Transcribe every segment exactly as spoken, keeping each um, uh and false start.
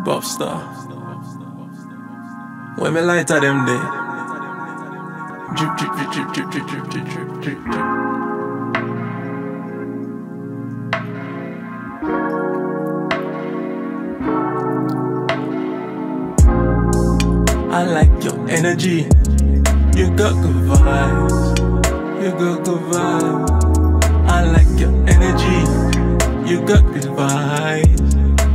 Bobstar. When me light at them day, drip, drip, drip, drip, drip, drip, drip, drip, drip, drip, drip. I like your energy. You got good vibes. You got good vibes. I like your energy. You got good vibes.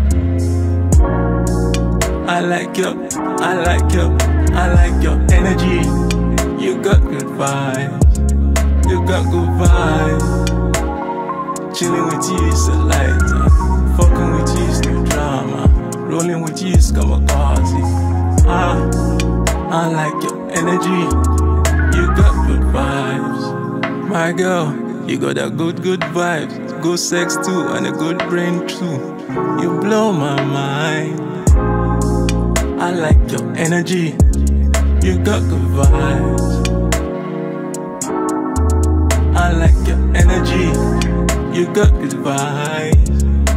I like your, I like your, I like your energy. You got good vibes. You got good vibes. Chilling with you is a light. Fucking with you is no drama. Rolling with you is kamikaze. Ah, I like your energy. You got good vibes. My girl, you got that good, good vibes. Good sex too, and a good brain too. You blow my mind. I like your energy. You got good vibes. I like your energy. You got good vibes.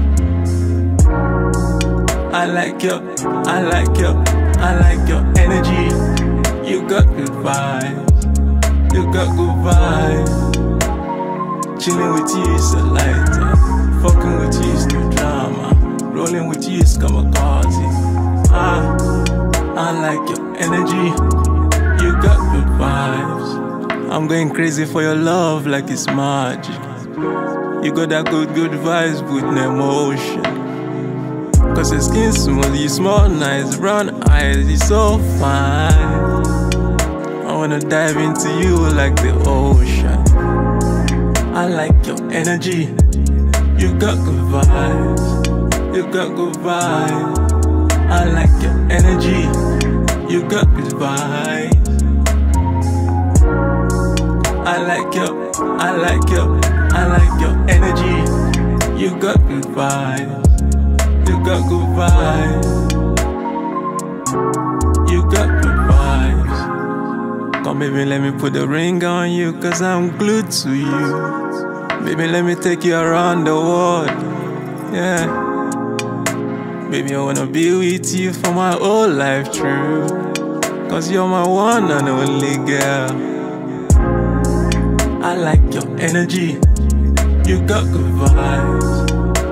I like your, I like your, I like your energy. You got good vibes. You got good vibes. Chilling with you is a light. Fucking with you is no drama. Rolling with you is kamikaze. Ah, I like your energy. You got good vibes. I'm going crazy for your love like it's magic. You got that good, good vibes with no emotion. Cause your skin smooth, you smell nice, brown eyes, you so fine. I wanna dive into you like the ocean. I like your energy. You got good vibes. You got good vibes. I like your energy. You got good vibes. I like your, I like your, I like your energy. You got good vibes. You got good vibes. You got good vibes. Come baby, let me put the ring on you, cause I'm glued to you. Baby, let me take you around the world. Yeah. Baby, I wanna be with you for my whole life through. Cause you're my one and only girl. I like your energy. You got good vibes.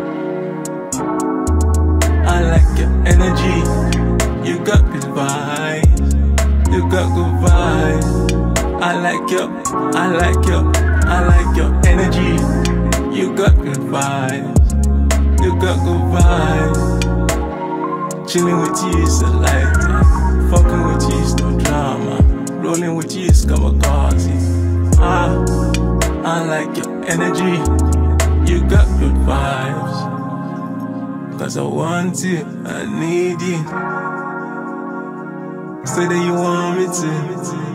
I like your energy. You got good vibes. You got good vibes. I like your, I like your, I like your energy. You got good vibes. You got good vibes. Chilling with you is a light. Fucking with you is no drama. Rolling with you is kamikaze. Ah, I like your energy. You got good vibes. Cause I want you, I need you. Say that you want me to.